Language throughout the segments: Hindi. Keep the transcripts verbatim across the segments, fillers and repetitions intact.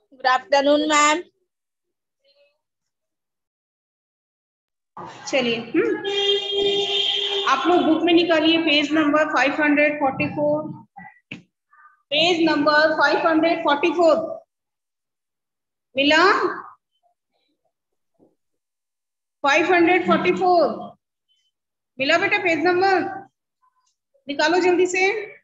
Good afternoon ma'am. चलिए, हम्म आप लोग बुक में निकालिए page number five hundred forty four, page number five hundred forty four. मिला? फाइव हंड्रेड फोर्टी फोर मिला बेटा? पेज नंबर निकालो जल्दी से।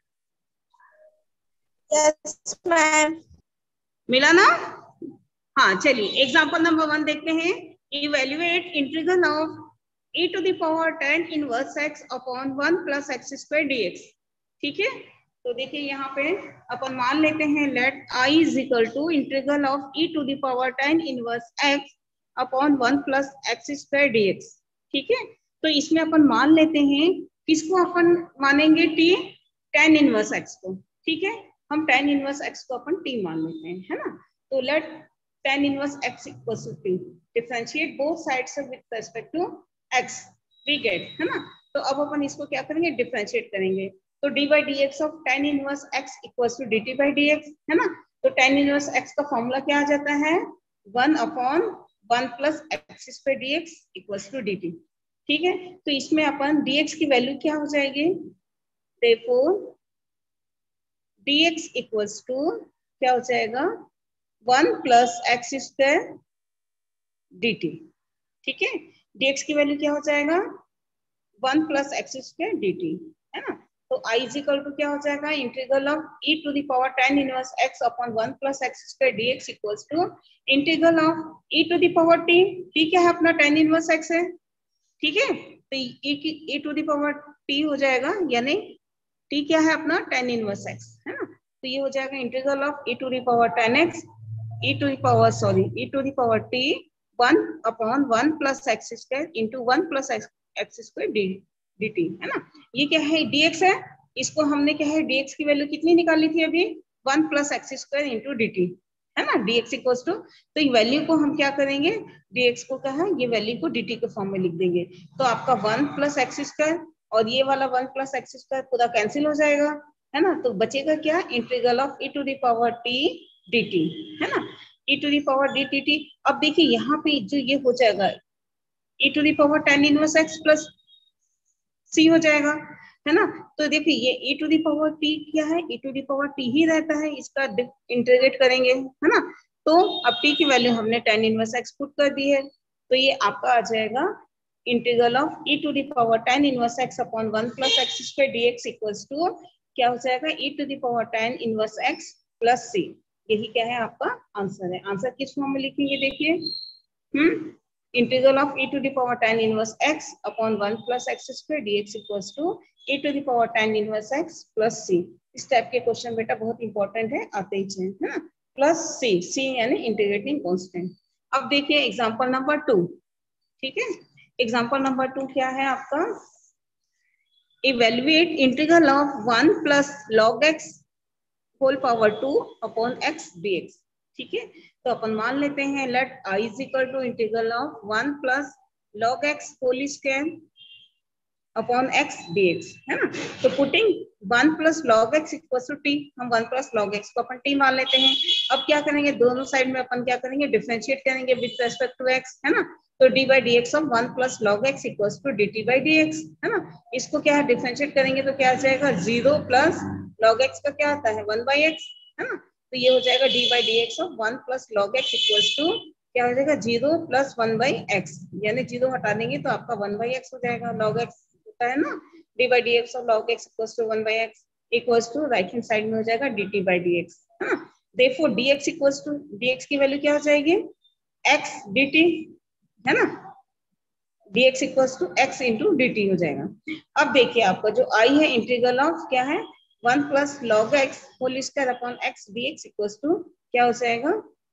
Yes ma'am. मिला ना? हाँ, चलिए एग्जांपल नंबर वन देखते हैं। Evaluate integral of e to the power tan inverse x upon one plus x square dx। ठीक है, तो देखिए यहाँ पे अपन मान लेते हैं let i is equal to integral of e to the power tan inverse x upon one plus x square dx। ठीक है, तो इसमें अपन मान लेते हैं किसको? अपन मानेंगे t, टेन इनवर्स x को। ठीक है, हम टेन इनवर्स x को अपन t मान लेते हैं, है ना। तो let tan inverse x equals to t, differentiate both sides with respect to x, we get, है ना। तो अब अपन इसको क्या करेंगे? डिफरेंशिएट करेंगे। तो d by dx of tan inverse x equals to dt by dx, है ना। तो टेन इनवर्स x का फॉर्मूला क्या आ जाता है? One upon one plus x square dx equals to dt। ठीक है, तो इसमें अपन dx की वैल्यू क्या हो जाएगी? therefore dx इक्वल्स टू क्या हो जाएगा? One plus x square dt। ठीक है, dx की वैल्यू क्या हो जाएगा? One plus x square dt, है ना। तो i इज इक्वल टू क्या हो जाएगा? Integral of e to the power tan inverse x upon one plus x square dx equals to integral of e to the power t। ठीक है, अपना टेन इनवर्स x है। ठीक है, तो e की e to the power t हो जाएगा, यानी t क्या है अपना? टेन इनवर्स x, है ना। तो ये हो जाएगा integral of e to the power tan x e to the power sorry e to the power t one upon one plus x square into one plus x square dt, है ना। ये क्या है? dx है। इसको हमने क्या है? dx की वैल्यू कितनी निकाली थी अभी? One plus x square into dt, है ना। dx इक्वल्स टू, तो ये वैल्यू को हम क्या करेंगे? dx को क्या है? ये वैल्यू को dt के फॉर्म में लिख देंगे। तो आपका वन प्लस एक्स स्क्वायर और ये वाला वन प्लस एक्स स्क्वायर पूरा कैंसिल हो जाएगा, है ना। तो बचेगा क्या? Integral of e to the power t dt, है ना। e to the power dt। अब देखिए यहाँ पे जो ये हो जाएगा e to the power tan inverse x plus c हो जाएगा, है ना। तो देखिए ये e to the power t क्या है? e to the power t ही रहता है, इसका इंटीग्रेट करेंगे, है ना। तो अब t की वैल्यू हमने टेन इनवर्स x पुट कर दी है, तो ये आपका आ जाएगा integral of e to the power tan inverse x upon one plus x square dx equals to क्या हो जाएगा? e to the power tan inverse x plus c। यही क्या है? आपका आंसर है। आंसर किस फॉर्म में लिखेंगे? देखिए, hmm integral of e to the power tan inverse x upon one plus x square dx equals to e to the power tan inverse x plus c। इस टाइप के क्वेश्चन बेटा बहुत इंपॉर्टेंट है, आते ही हैं, है ना। प्लस c, c यानी इंटीग्रेटिंग कांस्टेंट। अब देखिए एग्जांपल नंबर टू। ठीक है, एग्जांपल नंबर टू क्या है आपका? Evaluate integral of one plus log x whole power two upon x dx। ठीक है, तो अपन मान लेते हैं let i is equal to integral of one plus log x whole square upon x dx, है ना। तो putting one plus log x equals to t, हम वन प्लस लॉग x को अपन t मान लेते हैं। अब क्या करेंगे? दोनों साइड में अपन क्या करेंगे? डिफरेंशिएट करेंगे विद रेस्पेक्ट टू x, है ना। तो d by dx of one plus log x equals to dt by dx, है ना। इसको क्या है? डिफरेंशिएट करेंगे तो क्या आ जाएगा? जीरो प्लस लॉग x का क्या आता है? वन बाई एक्स, है ना। तो ये हो जाएगा d by dx of one plus log x equals to क्या हो जाएगा? Zero plus one by x, यानी जीरो हटा देंगे तो आपका वन बाई एक्स हो जाएगा। लॉग x होता है ना, d by dx of log x equals to one by x equals to right hand side में हो जाएगा dt by dx, है ना। therefore dx equals to, dx की वैल्यू क्या हो जाएगी? x dt, है ना। dx equals to x into dt हो जाएगा। अब देखिए आपका जो i है इंटीग्रल ऑफ क्या है? One plus log x whole square upon x dx equals to क्या हो जाएगा?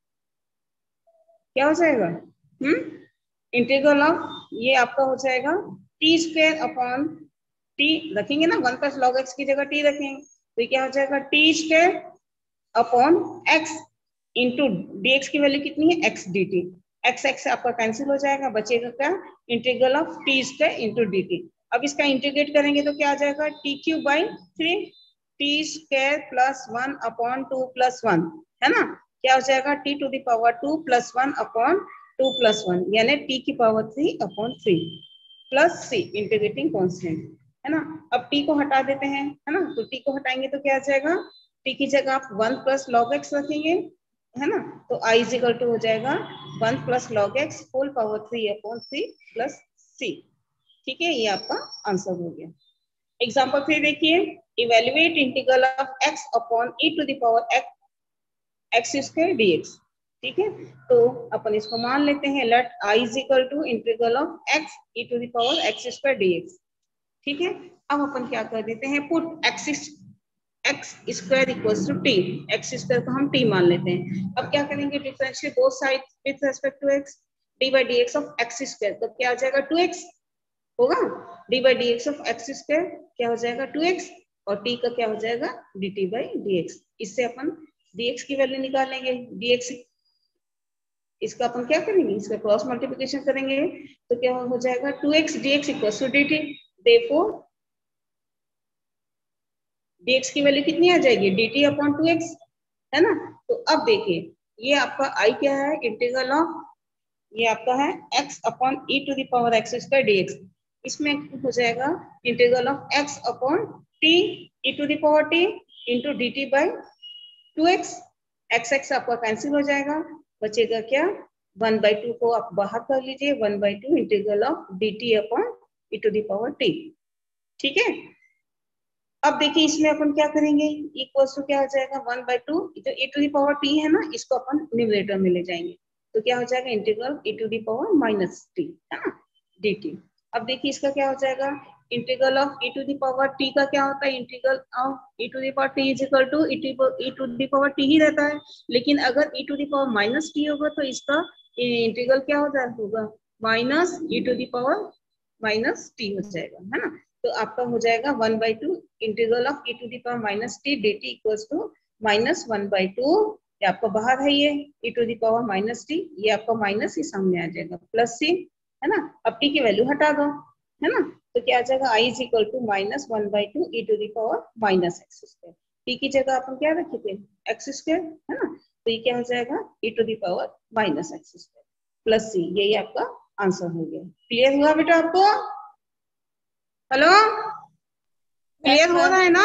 क्या हो जाएगा? हम्म इंटीग्रल ऑफ ये आपका हो जाएगा टी स्क्वायर अपॉन टी रखेंगे ना, वन प्लस लॉग एक्स की जगह टी रखेंगे, तो क्या हो जाएगा? T square upon x into d x की वैल्यू कितनी है? X d t. X x आपका कैंसिल हो जाएगा, बचेगा क्या? Integral of t square into d t. अब इसका इंटीग्रेट करेंगे तो क्या आ जाएगा? T cube by three t square plus one upon two plus one, है ना। क्या हो जाएगा t to the power two plus one upon two plus one, यानी टी की power three upon three plus c integrating constant, है ना। अब टी को हटा देते हैं, है ना, तो टी को हटाएंगे तो क्या आ जाएगा, टी की जगह आप वन प्लस लॉग एक्स रखेंगे, है ना, तो आई इज इक्वल टू हो जाएगा one plus log x whole power three upon three plus c. ठीक है, ये आपका आंसर हो गया। एग्जाम्पल थ्री देखिए, evaluate integral of x upon e to the power x x square d x. ठीक है, तो अपन इसको मान लेते हैं, let I is equal to integral of x e to the power x square d x. ठीक है, अब अपन क्या कर देते हैं, put x x square equals to t, x square को हम टी मान लेते हैं। अब क्या करेंगे, differentiate both side with respect to x, d by d x of x square, तो क्या हो जाएगा टू एक्स होगा, d by d x of x square क्या हो जाएगा टू एक्स, और टी का क्या हो जाएगा d t by d x. इससे अपन dx की वैल्यू निकालेंगे, dx इसका अपन क्या करेंगे, इसका क्रॉस मल्टीप्लिकेशन करेंगे, तो क्या हो जाएगा two x dx equals to dt, therefore dx की वैल्यू कितनी आ जाएगी dt अपॉन टू एक्स, है ना। तो अब देखिए, ये आपका i क्या है, इंटीग्रल ऑफ, ये आपका है x अपॉन e to the power x स्क्वायर dx, इसमें हो जाएगा इंटीग्रल ऑफ x अपॉन t e to the power t into d t by two x, x x आपका कैंसिल हो जाएगा, बचेगा क्या, वन बाई टू को आप बाहर कर लीजिए, one by two integral of d t upon e to the power t. ठीक है, अब देखिए इसमें अपन क्या करेंगे, इक्वल्स टू क्या हो जाएगा वन बाई टू, जो e to the power t है ना, इसको अपन न्यूमरेटर में ले जाएंगे, तो क्या हो जाएगा integral e to the power minus t, है ना, डी टी। अब देखिए इसका क्या हो जाएगा, integral of e to the power t का क्या होता है, integral of e to the power t is equal to e to the power t ही रहता है, लेकिन अगर e to the power minus t होगा तो इसका इंटीग्रल क्या हो जाएगा, होगा minus e to the power minus t हो जाएगा, है ना। तो आपका हो जाएगा one by two integral of e to the power minus t d t equals to minus one by two, ये आपका बाहर है, ये e to the power minus t, ये आपका माइनस ही सामने आ जाएगा, प्लस सी, है ना। अब t की वैल्यू हटा दो, है ना, तो क्या आ जाएगा i is equal to minus one by two e to the power minus x square, t की जगह अपन क्या रखे थे एक्स स्क्वायर, है ना, तो ये क्या हो जाएगा e to the power minus x square plus c, यही आपका आंसर हो गया। क्लियर हुआ बेटा आपको, हेलो, क्लियर हो रहा है ना?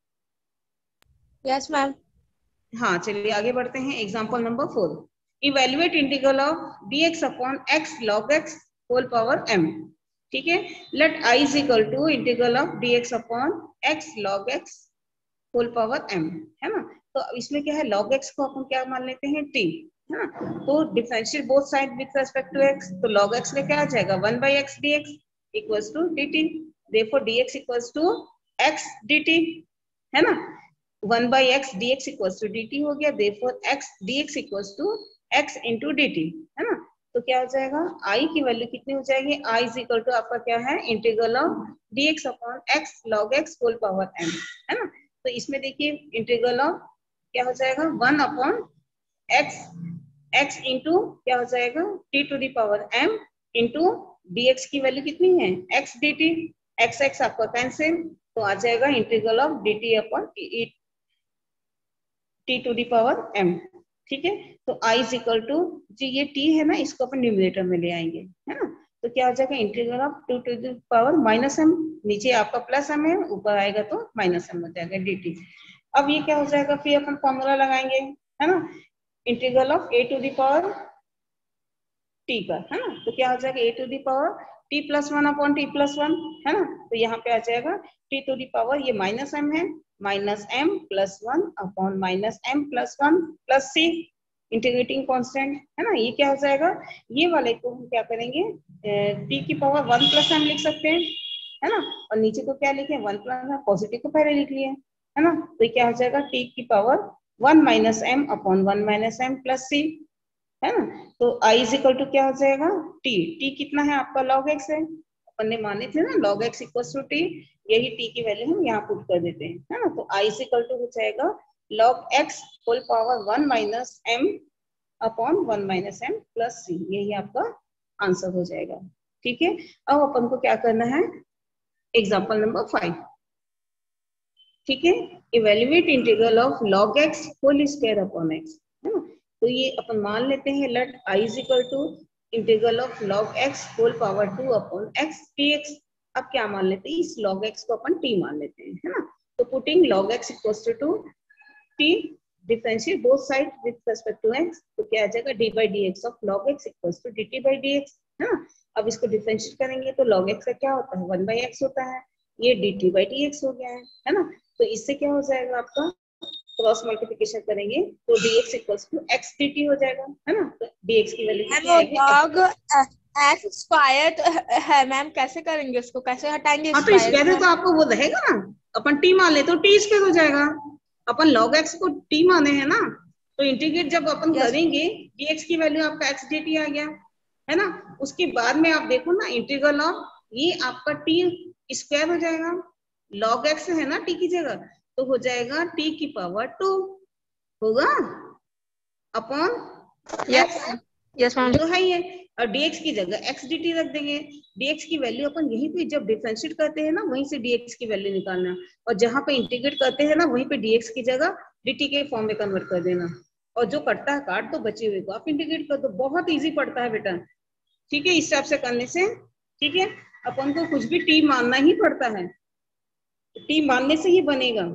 Yes ma'am. हाँ, चलिए आगे बढ़ते हैं, example number four, evaluate integral of d x upon x log x whole power m. ठीक है, let i is equal to integral of dx upon x log x whole power m, है ना। तो इसमें क्या है, log x को अपन क्या मान लेते हैं t, है ना, तो differentiate both side with respect to x, तो log x में क्या आ जाएगा one by x dx equals to dt, therefore dx equals to x dt, है ना, one by x dx equals to dt हो गया, therefore x dx equals to x into dt, है ना। तो क्या हो जाएगा, i की वैल्यू कितनी हो जाएगी, i इज इक्वल टू आपका क्या है integral of dx upon x log x whole power m, है ना। तो इसमें देखिए इंटीग्रल ऑफ क्या हो जाएगा one upon x x into क्या हो जाएगा t to the power m into dx की वैल्यू कितनी है x dt, x x आपका कैंसिल, तो आ जाएगा integral of dt upon t to the power m। ठीक है, तो i इज इक्वल टू, जो ये t है ना, इसको अपन न्यूमरेटर में ले आएंगे, है ना, तो क्या हो जाएगा integral of to to the power minus m, नीचे आपका प्लस m है, ऊपर आएगा तो माइनस m हो जाएगा dt। अब ये क्या हो जाएगा, फिर अपन फॉर्मूला लगाएंगे, है ना, integral of a to the power t का, है ना, तो क्या हो जाएगा a to the power t plus one upon t plus one, है ना, तो यहाँ पे आ जाएगा t टू द पावर, ये माइनस m है, minus m plus one upon minus m plus one plus c integrating constant, है ना। ये क्या हो जाएगा, ये वाले को हम क्या करेंगे, t की पावर वन प्लस m लिख सकते हैं, है ना, और नीचे को क्या लिखे वन प्लस, पॉजिटिव को पहले लिख लिए, है ना, तो ये क्या हो जाएगा t की power one minus m upon one minus m plus c, है ना। तो i इज इक्वल टू क्या हो जाएगा t, t कितना है आपका log x है, अपन ने माने थे ना log x equal to t, यही t की वैल्यू हम यहाँ पुट कर देते हैं, है ना। तो i इज इक्वल टू हो जाएगा log x whole power one minus m upon one minus m plus c, यही आपका आंसर हो जाएगा। ठीक है, अब अपन को क्या करना है, एग्जाम्पल नंबर फाइव। ठीक है, evaluate integral of log x whole square upon x, है ना। तो ये अपन मान लेते हैं let I is equal to integral of log x whole power two upon x d x. अब क्या मान लेते हैं, इस लॉग एक्स को अपन टी मान लेते हैं, है ना। तो putting log x equals to t, differentiate both sides with respect to x, तो क्या आ जाएगा d by dx of log x equals to dt by dx, है ना। अब इसको डिफरेंशिएट करेंगे तो log x का क्या होता है, वन by x होता है, ये dt by dx हो गया है, है ना। तो इससे क्या हो जाएगा, आपका क्रॉस मल्टीप्लिकेशन करेंगे तो dx equals to x dt हो जाएगा, है ना। तो dx की वैल्यू कितनी आएगी, लॉग एक्स स्क्वायर है मैम, कैसे करेंगे उसको, कैसे हटाएंगे हाँ तो स्क्वायर स्क्वायर तो आपको वो रहेगा ना, अपन टी मान ले तो टी स्क्वायर हो जाएगा, अपन log x को t माने हैं ना, तो इंटीग्रेट जब अपन यस करेंगे dx की वैल्यू आपका x dt आ गया, है ना। उसके बाद में आप देखो ना इंटीग्रल ऑफ ये आपका t स्क्वायर हो जाएगा, log x है ना t की जगह, तो हो जाएगा t की पावर टू होगा अपॉन यस x, यस ये मैम। तो है ही है। और dx की जगह x dt रख देंगे, dx की वैल्यू अपन यहीं पे जब डिफरेंशिएट करते हैं ना वहीं से dx की वैल्यू निकालना, और जहां पे इंटीग्रेट करते हैं ना वहीं पे dx की जगह dt के फॉर्म में कन्वर्ट कर देना, और जो कटता है काट दो, बचे हुए को आप इंटीग्रेट कर दो, बहुत इजी पड़ता है बेटा, ठीक है। इस हिसाब से करने से, ठीक है, अपन को कुछ भी टी मानना ही पड़ता है, टी मानने से ही बनेगा।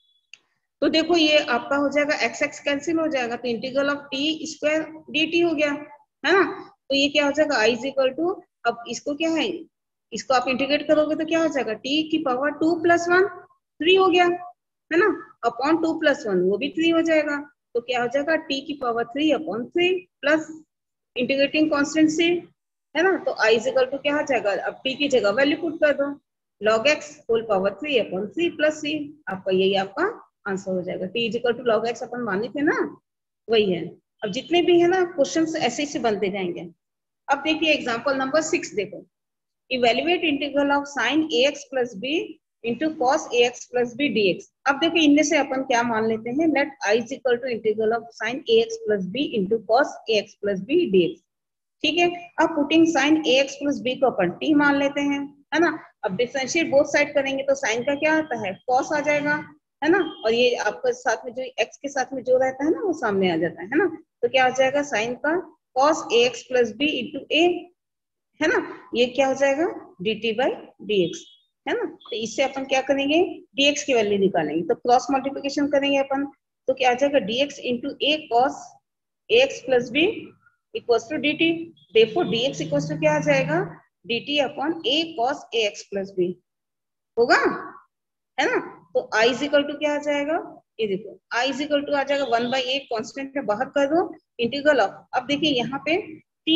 तो देखो ये आपका हो जाएगा एक्स एक्स कैंसिल हो जाएगा, तो integral of t square d t हो गया, है ना। तो ये क्या हो जाएगा आई इज इक्वल टू, अब इसको क्या है, इसको आप इंटीग्रेट करोगे तो क्या हो जाएगा टी की power two plus one, three हो गया, है ना, अपॉन टू प्लस वन वो भी थ्री हो जाएगा, तो क्या हो जाएगा टी की power three upon three plus integrating constant से, है ना। तो आई इज इक्वल टू क्या हो जाएगा, अब टी की जगह वैल्यू पुट कर दो, log x whole power three upon three plus c, आपका यही आपका आंसर हो जाएगा। t is equal to log x अपन माने थे ना, वही है। अब जितने भी है ना क्वेश्चंस ऐसे ही बनते जाएंगे। अब देखिए एग्जांपल नंबर सिक्स देखो, evaluate integral of sine ax plus b into cos ax plus b dx। अब देखिए इनमें से अपन क्या मान लेते हैं, let i is equal to integral of sine ax plus b into cos ax plus b dx, ठीक है। अब putting sine ax plus b को अपन t मान लेते हैं, है ना। अब डिफरेंशिएट बोथ साइड करेंगे तो साइन का क्या आता है, कॉस आ जाएगा, है ना, और ये आपका साथ में जो x के साथ में जो रहता है ना वो सामने आ जाता है, है ना। तो क्या हो जाएगा साइन का cos ax plus b into a, है ना, ये क्या हो जाएगा dt बाई dx, है ना। तो इससे अपन क्या करेंगे, dx की वैल्यू निकालेंगे, तो क्रॉस मल्टीप्लिकेशन करेंगे अपन, तो क्या आ जाएगा dx into a cos ax plus b equals to dt, देखो dx इक्वल्स टू क्या आ जाएगा dt upon a cos ax plus b होगा, है ना। तो i इज इक्वल टू क्या आ जाएगा, ये देखो i इज इक्वल टू आ जाएगा वन बाई ए, कॉन्स्टेंट है बाहर कर दो, इंटीग्रल ऑफ, अब देखिए यहाँ पे t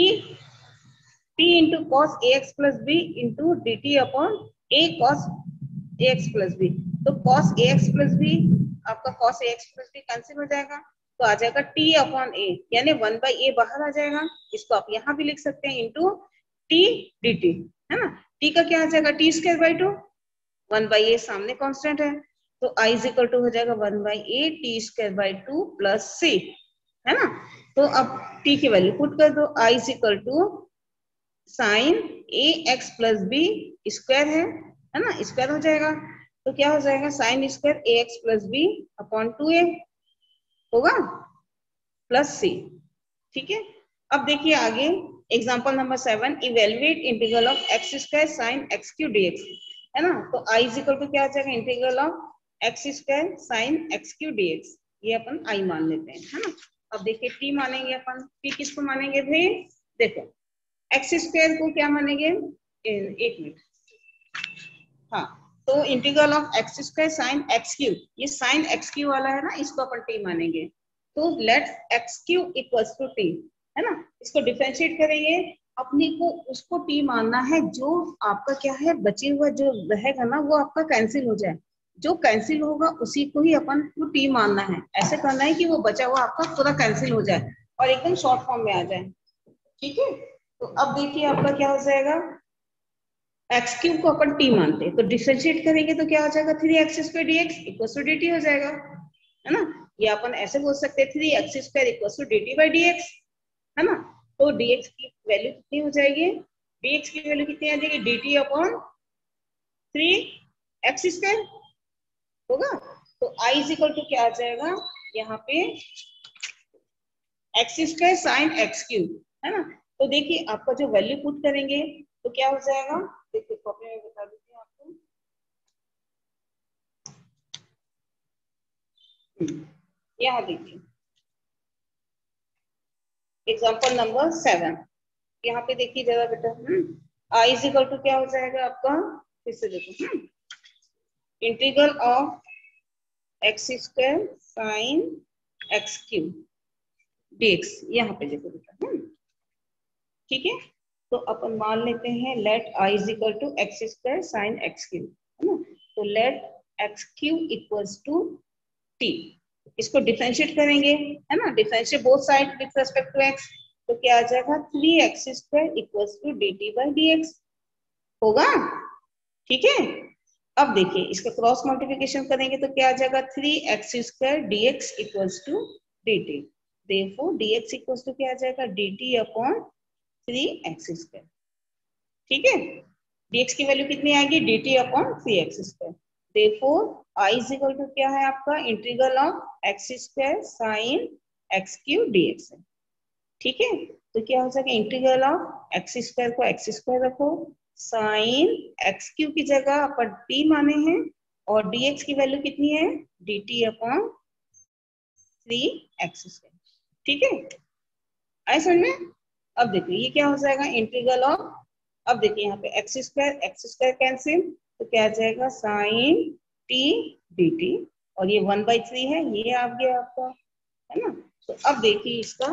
t into cos ax plus b into d t upon a cos ax plus b, तो cos ax प्लस b आपका cos ax plus b cancel हो जाएगा, तो आ जाएगा t अपॉन a, यानी वन बाई ए बाहर आ जाएगा, इसको आप यहाँ भी लिख सकते हैं इंटू t dt, है ना। t का क्या आ जाएगा t square by two, one by a सामने कांस्टेंट है, तो i इज इक्वल टू हो जाएगा one by a t square by two plus c, है ना। तो अब t की वैल्यू पुट कर दो, i is equal to sine a x plus b square है, है ना, स्क्वायर हो जाएगा, तो क्या हो जाएगा sine square a x plus b upon two a होगा प्लस सी, ठीक है। अब देखिए आगे example number seven, evaluate integral of x square sine x cube dx, है ना। तो i इज इक्वल टू क्या आ जाएगा integral of x square sine x cube dx, ये अपन i मान लेते हैं, है ना। अब देखिए t मानेंगे अपन, t किसको मानेंगे भाई, देखो एक्स स्क्वायर को क्या मानेंगे, एक मिनट, हाँ, तो integral of x square sine x cube, ये साइन एक्स क्यू वाला है ना, इसको अपन टी मानेंगे, तो let x cube equals to t, है ना। इसको डिफरेंशिएट करेंगे, अपने को उसको टी मानना है जो आपका क्या है बचे हुआ जो रहेगा ना वो आपका कैंसिल हो जाए, जो कैंसिल होगा उसी को ही अपन को टी मानना है, ऐसे करना है कि वो बचा हुआ आपका पूरा कैंसिल हो जाए और एकदम शॉर्ट फॉर्म में आ जाए, ठीक है। तो अब देखिए आपका क्या हो जाएगा, एक्स क्यूब को अपन टी मानते हैं तो डिफरेंशिएट करेंगे तो क्या हो जाएगा three x square d x equal to d t हो जाएगा, है ना। ये अपन ऐसे बोल सकते हैं three x square equal to d t by d x, है ना। तो dx की वैल्यू कितनी हो जाएगी, dx की वैल्यू कितनी आ जाएगी dt upon three x square होगा, तो i इज इक्वल टू क्या आ जाएगा यहाँ पे x square sine x cube, है ना। तो देखिए आपका जो वैल्यू पुट करेंगे तो क्या हो जाएगा, देखिए कॉपी में बता देती हूँ आपको। यहाँ देखिए एग्जाम्पल नंबर सेवन, यहाँ पे देखिए जरा बेटा, hmm I is equal to क्या हो जाएगा आपका, फिर से देखो, hmm integral of x square sine x cube dx, यहाँ पे देखो बेटा, हम्म ठीक है। तो अपन मान लेते हैं let I is equal to x square sine x cube, है ना। तो let x cube equals to t, इसको डिफरेंशिएट करेंगे, है ना, differentiate both side with respect to x, तो क्या आ जाएगा three x square equals to d t by d x होगा, ठीक है। अब देखिए इसका क्रॉस मल्टीप्लिकेशन करेंगे तो क्या आ जाएगा three x square d x equals to d t, therefore d x equals to क्या आ जाएगा d t upon three x square, ठीक है। dx की वैल्यू कितनी आएगी dt upon three x square, therefore i is equal to क्या है आपका integral of x square sine x cube dx है, ठीक है। तो क्या हो जाएगा इंटीग्रल ऑफ एक्स स्क्वायर को एक्स स्क्वायर रखो, साइन एक्स क्यूब की जगह अपन t माने हैं, और dx की वैल्यू कितनी है dt upon three x square, ठीक है। आए समझ में। अब देखिए ये क्या हो जाएगा इंटीग्रल ऑफ, अब देखिए यहाँ पे x square x square cancel, तो क्या आ जाएगा साइन टी डी टी, और ये वन बाई थ्री है, ये आ गया आपका, है ना। तो अब देखिए इसका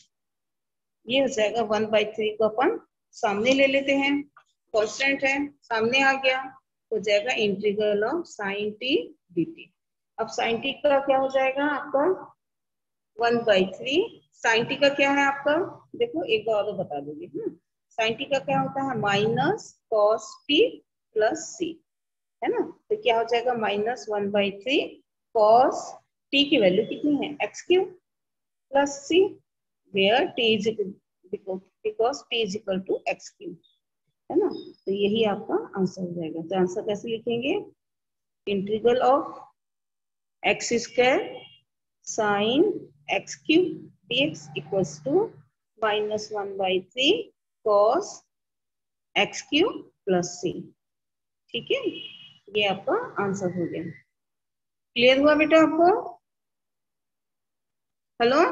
ये हो जाएगा वन बाई थ्री को अपन सामने ले लेते हैं, कांस्टेंट है सामने आ गया, हो जाएगा integral of sine t d t. अब साइन टी का क्या हो जाएगा आपका one by three, sine t का क्या है आपका, देखो एक बार और बता दोगे, हम्म साइन टी का क्या होता है minus cos t plus c, है ना। तो क्या हो जाएगा minus one by three cos t की वैल्यू कितनी है x cube plus c, where t is because t is equal to x cube, है ना। तो यही आपका आंसर हो जाएगा। तो आंसर कैसे लिखेंगे integral of x square sine x cube dx equals to minus one by three cos x cube plus c, ठीक है। ये आपका आंसर हो गया। क्लियर हुआ बेटा आपको, हेलो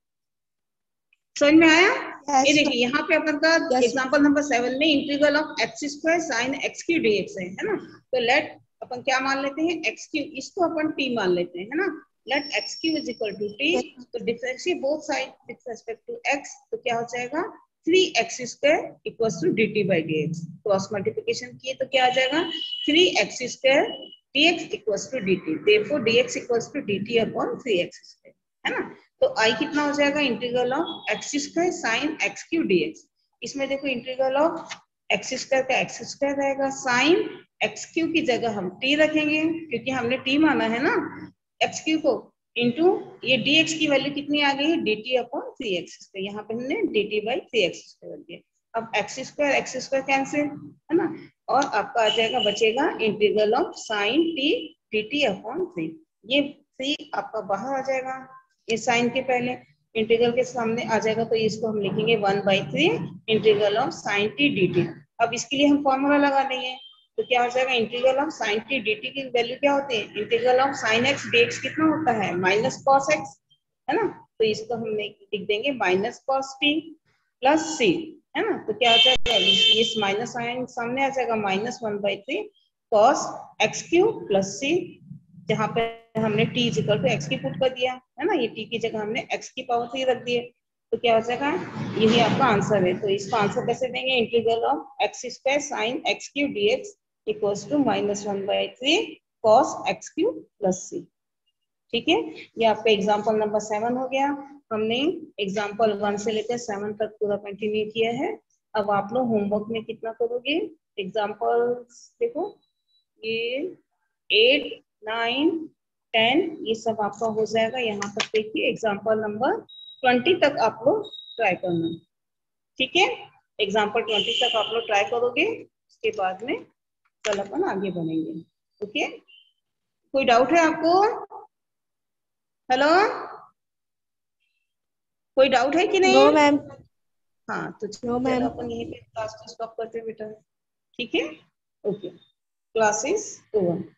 समझ में आया। yes, ये देखिए यहाँ पे अपन का yes, एग्जांपल नंबर सेवन में integral of x square sine x cube dx है, है ना। तो लेट अपन क्या मान लेते हैं एक्स क्यूब, इसको अपन टी मान लेते हैं, है ना। Let x cube is equal to t, yes, तो differentiate both side with respect to x, तो क्या हो जाएगा three x square equals to d t by d x, cross multiplication किए तो क्या आ जाएगा three x square dx equals to dt, therefore dx equals to dt upon three x square, है ना। तो i कितना हो जाएगा integral of x square sine x cube dx, इसमें देखो इंटीग्रल ऑफ एक्स स्क्वायर का एक्स स्क्वायर रहेगा, साइन एक्स क्यूब की जगह हम t रखेंगे क्योंकि हमने t माना है ना एक्स क्यूब को, इंटू ये dx की वैल्यू कितनी आ गई है dt upon three x square, यहाँ पे हमने dt by three x square दिया। अब x square x square cancel, है ना, और आपका आ जाएगा बचेगा integral of sine t d t upon three, ये थ्री आपका बाहर आ जाएगा, ये साइन के पहले इंटीग्रल के सामने आ जाएगा, तो इसको हम लिखेंगे one by three integral of sine t d t. अब इसके लिए हम फॉर्मूला लगा देंगे, तो क्या हो जाएगा integral of sine t d t की वैल्यू क्या होती है integral of sine x d x कितना होता है माइनस कॉस एक्स, है ना। तो इसको हम लिख देंगे minus cos t plus c, है ना। तो क्या हो जाएगा इस माइनस साइन सामने आ जाएगा minus one by three cos x cube plus c, जहाँ पे हमने t is equal to x की पुट कर दिया, है ना, ये t की जगह हमने x की पावर थ्री रख दिए, तो क्या हो जाएगा यही आपका आंसर है। तो इसका आंसर कैसे देंगे integral of x square sine x cube dx equals to minus one by three cos x cube plus c, ठीक है। ये आपका एग्जाम्पल नंबर सेवन हो गया। हमने एग्जाम्पल वन से लेकर सेवन तक पूरा कंटिन्यू किया है। अब आप लोग होमवर्क में कितना करोगे एग्जाम्पल देखो, ये एट नाइन टेन ये सब आपका हो जाएगा, यहाँ तक देखिए एग्जाम्पल नंबर ट्वेंटी तक आप लोग ट्राई करना, ठीक है। एग्जाम्पल ट्वेंटी तक आप लोग ट्राई करोगे, उसके बाद में कल अपन आगे बढ़ेंगे, ओके। कोई डाउट है आपको, हेलो कोई डाउट है कि नहीं नो है? मैम। हाँ तो नो चलो मैम। अपन यहीं पे क्लास को स्टॉप करते हैं बेटा। ठीक है, ओके, क्लास इज ओवर।